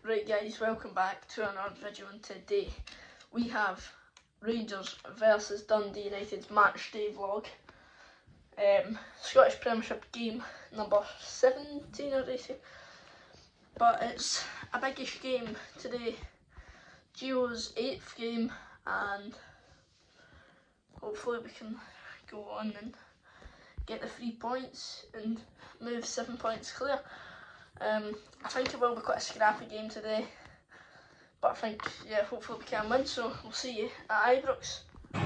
Right guys, welcome back to another video, and today we have Rangers versus Dundee United's match day vlog. Scottish Premiership game number 17 or 18, but it's a biggish game today. Gio's 8th game, and hopefully we can go on and get the 3 points and move 7 points clear. I think it will be quite a scrappy game today, but I think, yeah, hopefully we can win, so we'll see you at Ibrox.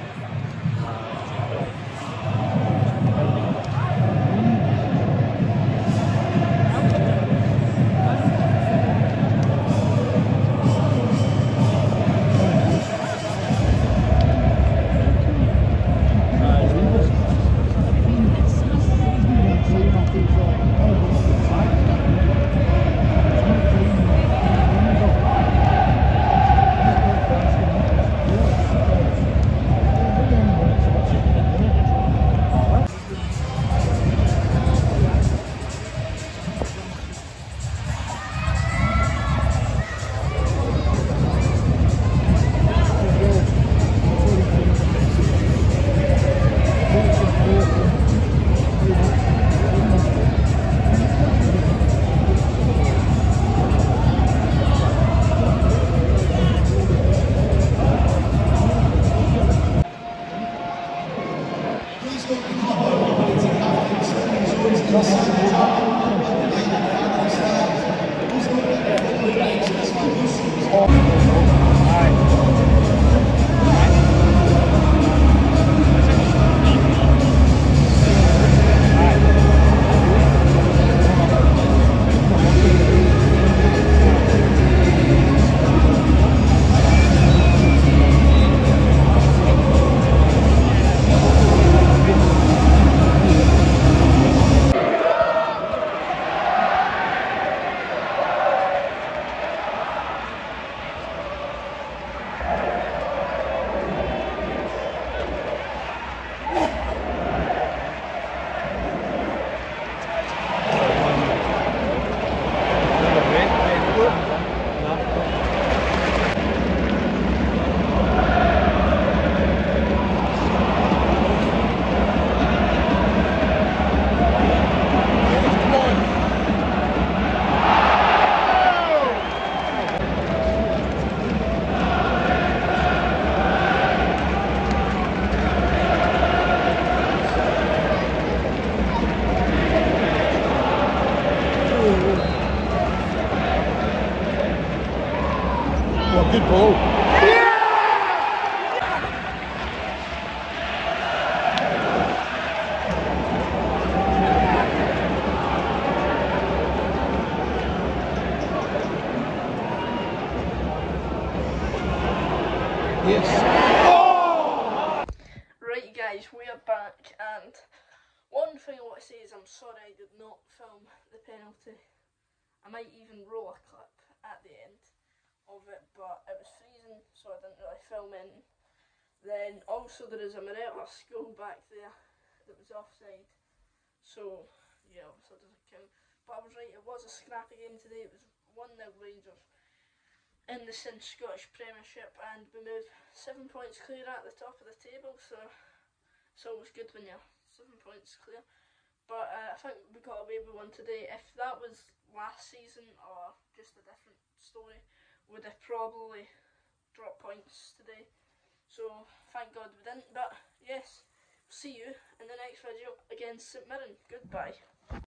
Good ball. Yes. Oh! Right guys, we are back, and one thing I want to say is I'm sorry I did not film the penalty. I might even roll a clip at the end of it, but it was freezing, so I didn't really film in. Then also there is a Morelos goal back there that was offside, so yeah, obviously it doesn't count. But I was right, it was a scrappy game today. It was 1-0 Rangers in the Scottish Premiership, and we move 7 points clear at the top of the table, so it's always good when you're 7 points clear. But I think we got away with one today. If that was last season or just a different story, would have probably dropped points today. So thank God we didn't. But yes, see you in the next video against St Mirren. Goodbye.